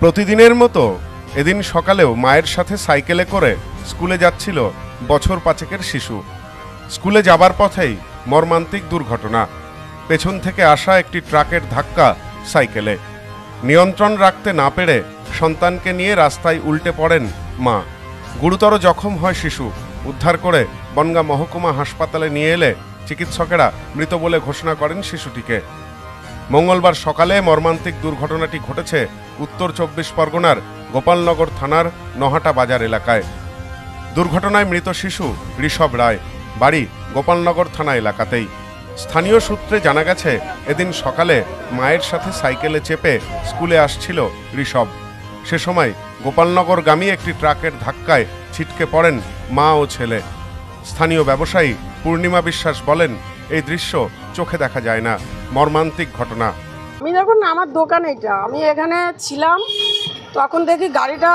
প্রতিদিনের মতো এদিন সকালেও মায়ের সাথে সাইকেলে করে স্কুলে যাচ্ছিল বছর পাঁচেকের শিশু। স্কুলে যাবার পথেই মর্মান্তিক দুর্ঘটনা। পেছন থেকে আসা একটি ট্রাকের ধাক্কা সাইকেলে। নিয়ন্ত্রণ রাখতে না পেরে সন্তানকে নিয়ে রাস্তায় উল্টে পড়েন মা। গুরুতর জখম হয় শিশু। উদ্ধার করে বনগাঁ মহকুমা হাসপাতালে নিয়ে এলে চিকিৎসকেরা মৃত বলে ঘোষণা করেন শিশুটিকে। মঙ্গলবার সকালে মর্মান্তিক দুর্ঘটনাটি ঘটেছে উত্তর ২৪ পরগনার গোপালনগর থানার নহাটা বাজার এলাকায়। দুর্ঘটনায় মৃত শিশু ঋষভ রায়, বাড়ি গোপালনগর থানা এলাকাতেই। স্থানীয় সূত্রে জানা গেছে, এদিন সকালে মায়ের সাথে সাইকেলে চেপে স্কুলে আসছিল ঋষভ। সে সময় গোপালনগরগামী একটি ট্রাকের ধাক্কায় ছিটকে পড়েন মা ও ছেলে। স্থানীয় ব্যবসায়ী পূর্ণিমা বিশ্বাস বলেন, এই দৃশ্য চোখে দেখা যায় না, মর্মান্তিক ঘটনা। আমি দেখুন আমার দোকান এটা, আমি এখানে ছিলাম, তখন দেখি গাড়িটা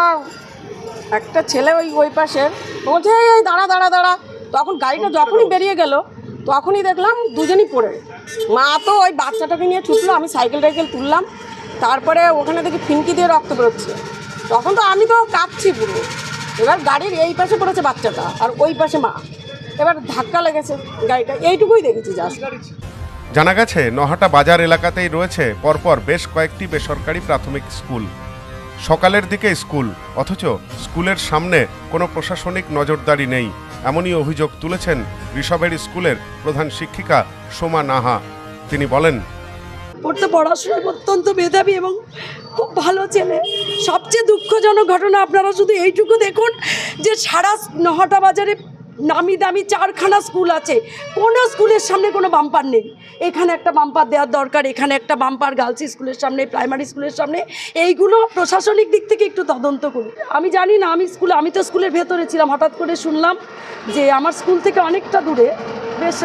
একটা ছেলে ওই পাশে বলছে এই দাঁড়া দাঁড়া দাঁড়া। তখন গাড়িটা যখনই বেরিয়ে গেল তখনই দেখলাম দুজনই পড়ে। মা তো ওই বাচ্চাটাকে নিয়ে ছুটলো, আমি সাইকেল তুললাম, তারপরে ওখানে দেখি ফিনকি দিয়ে রক্ত বেরোচ্ছে। তখন তো আমি তো কাঁপছি পুরো। এবার গাড়ির এই পাশে পড়েছে বাচ্চাটা আর ওই পাশে মা, এবার ধাক্কা লেগেছে গাড়িটা, এইটুকুই দেখেছি জাস্ট। জানা গেছে, নহাটা বাজার এলাকাতেই রয়েছে পরপর বেশ কয়েকটি বেসরকারি প্রাথমিক স্কুল। সকালের দিকে স্কুল, অথচ স্কুলের সামনে কোনো প্রশাসনিক নজরদারি নেই, এমনই অভিযোগ তুলেছেন ঋষভের স্কুলের প্রধান শিক্ষিকা সোমা নাহা। তিনি বলেন, পড়াশোনায় অত্যন্ত মেধাবী এবং খুব ভালো ছেলে। সবচেয়ে দুঃখজনক ঘটনা আপনারা শুধু এইটুকু দেখুন যে সারা নহাটা বাজারে নামি দামি 4খানা স্কুল আছে, কোনো স্কুলের সামনে কোনো বাম্পার নেই। এখানে একটা বাম্পার দেওয়ার দরকার, এখানে একটা বাম্পার গার্লস স্কুলের সামনে, প্রাইমারি স্কুলের সামনে। এইগুলো প্রশাসনিক দিক থেকে একটু তদন্ত করুন। আমি জানি না, আমি তো স্কুলের ভেতরে ছিলাম, হঠাৎ করে শুনলাম যে আমার স্কুল থেকে অনেকটা দূরে, বেশ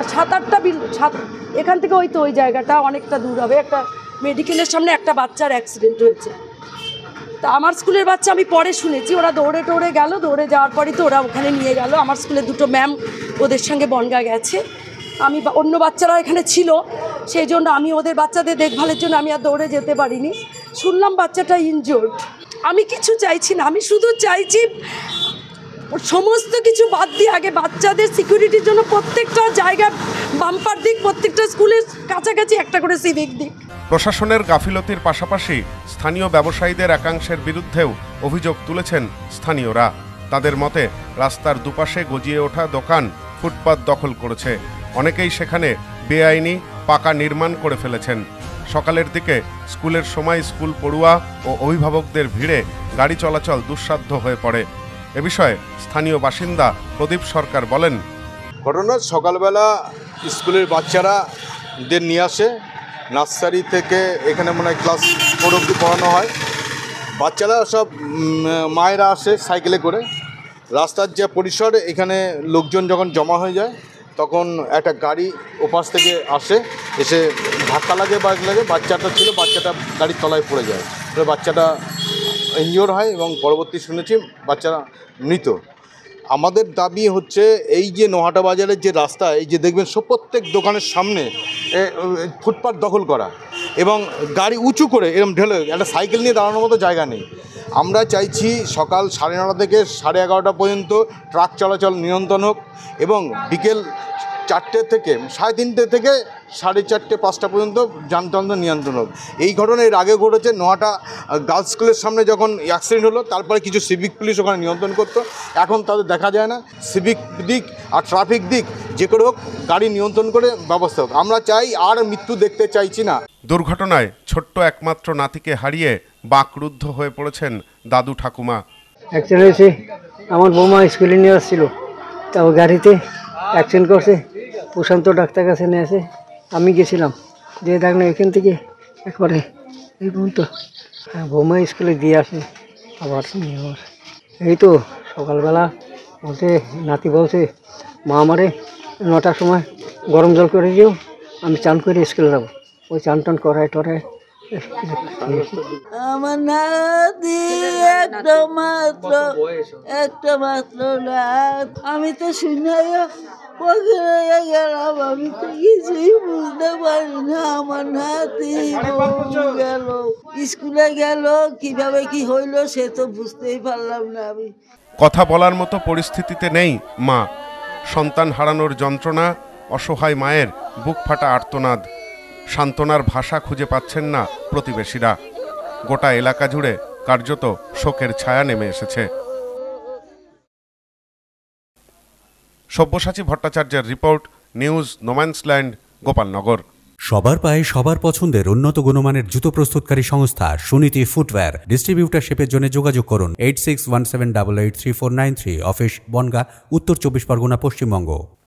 7-8টা এখান থেকে ওই জায়গাটা অনেকটা দূর হবে, একটা মেডিকেলের সামনে একটা বাচ্চার অ্যাক্সিডেন্ট হয়েছে। তা আমার স্কুলের বাচ্চা আমি পরে শুনেছি, ওরা দৌড়ে গেল, দৌড়ে যাওয়ার পরই তো ওরা ওখানে নিয়ে গেল। আমার স্কুলে 2টো ম্যাম ওদের সঙ্গে বনগাঁ গেছে, আমি অন্য বাচ্চারা এখানে ছিল, সেই জন্য আমি ওদের বাচ্চাদের দেখভালের জন্য আমি আর দৌড়ে যেতে পারিনি। শুনলাম বাচ্চাটা ইনজোর্ড। আমি কিছু চাইছি না, আমি শুধু চাইছি সমস্ত কিছু বাদ দিয়ে আগে বাচ্চাদের সিকিউরিটির জন্য প্রত্যেকটা জায়গায় বাম্পার দিক, প্রত্যেকটা স্কুলের কাছাকাছি একটা করে সিভিক দিক। প্রশাসনের গাফিলতির পাশাপাশি স্থানীয় ব্যবসায়ীদের একাংশের বিরুদ্ধেও অভিযোগ তুলেছেন স্থানীয়রা। তাদের মতে, রাস্তার দুপাশে গজিয়ে ওঠা দোকান ফুটপাত দখল করেছে। অনেকেই সেখানে বেআইনি পাকা নির্মাণ করে ফেলেছেন। সকালের দিকে স্কুলের সময় স্কুল পড়ুয়া ও অভিভাবকদের ভিড়ে গাড়ি চলাচল দুঃসাধ্য হয়ে পড়ে। এ বিষয়ে স্থানীয় বাসিন্দা প্রদীপ সরকার বলেন, ঘটনা সকালবেলা স্কুলের বাচ্চারাদের নিয়ে আসে, নার্সারি থেকে এখানে মনে হয় ক্লাস 4 অবধি পড়ানো হয়। বাচ্চারা সব মায়েরা আসে সাইকেলে করে। রাস্তার যে পরিসর, এখানে লোকজন যখন জমা হয়ে যায় তখন একটা গাড়ি ওপাশ থেকে আসে, এসে ধাক্কা লাগে, বাচ্চাটা ছিল, বাচ্চাটা গাড়ির তলায় পড়ে যায়। বাচ্চাটা ইনজিওর হয় এবং পরবর্তী শুনেছি বাচ্চারা মৃত। আমাদের দাবি হচ্ছে, এই যে নহাটা বাজারের যে রাস্তা, এই যে দেখবেন প্রত্যেক দোকানের সামনে ফুটপাত দখল করা এবং গাড়ি উঁচু করে এরকম ঢেলে, একটা সাইকেল নিয়ে দাঁড়ানোর মতো জায়গা নেই। আমরা চাইছি সকাল 9:30 থেকে 11:30 পর্যন্ত ট্রাক চলাচল নিয়ন্ত্রণ হোক এবং বিকেল 4টে থেকে 3:30 থেকে 4:30-5টা পর্যন্ত যানতন্ত্র নিয়ন্ত্রণ হোক। এই ঘটনা এর আগে ঘটেছে, নহাটা গার্লস স্কুলের সামনে যখন অ্যাক্সিডেন্ট হলো, তারপরে কিছু সিভিক পুলিশ ওখানে নিয়ন্ত্রণ করতো, এখন তাদের দেখা যায় না। সিভিক দিক আর ট্রাফিক দিক যে করে হোক গাড়ি নিয়ন্ত্রণ করে ব্যবস্থা হোক। আমরা চাই, আর মৃত্যু দেখতে চাইছি না। দুর্ঘটনায় ছোট্ট একমাত্র নাতিকে হারিয়ে বাকরুদ্ধ হয়ে পড়েছেন দাদু ঠাকুমা। অ্যাক্সিডেন্ট, আমার বৌমা স্কুলে নিয়ে আসছিল, তা ও গাড়িতে অ্যাক্সিডেন্ট করছে। প্রশান্ত ডাক্তার কাছে নিয়ে আসে, আমি গেছিলাম, যে দেখলাম এখান থেকে একবারে এই পর্যন্ত। বৌমা স্কুলে দিয়ে আসে, আবার এই তো সকালবেলা বলছে, নাতি বলছে, মা আমারে 9টার সময় গরম জল করে দিও, আমি চান করে স্কুলে যাবো। ওই চান টান করায় টরায় আমার নাতি একটা মাত্র আমি তো শুনে ওখানে গেলাম, আমি তো কিছুই বুঝতে পারি না। আমার নাতি গেল, স্কুলে গেল, কিভাবে কি হইলো সে তো বুঝতেই পারলাম না। আমি কথা বলার মতো পরিস্থিতিতে নেই মা। সন্তান হারানোর যন্ত্রণা, অসহায় মায়ের বুক ফাটা আর্তনাদ। সান্ত্বনার ভাষা খুঁজে পাচ্ছেন না প্রতিবেশীরা। গোটা এলাকা জুড়ে কার্যত শোকের ছায়া নেমে এসেছে। সব্যসাচী ভট্টাচার্যের রিপোর্ট, নিউজ নোম্যান্সল্যান্ড, গোপালনগর। সবার পায়ে সবার পছন্দের উন্নত গুণমানের জুতো প্রস্তুতকারী সংস্থা সুনীতি ফুটওয়্যার। ডিস্ট্রিবিউটারশিপের জন্য যোগাযোগ করুন 8617883493, অফিস বনগাঁ, উত্তর 24 পরগনা, পশ্চিমবঙ্গ।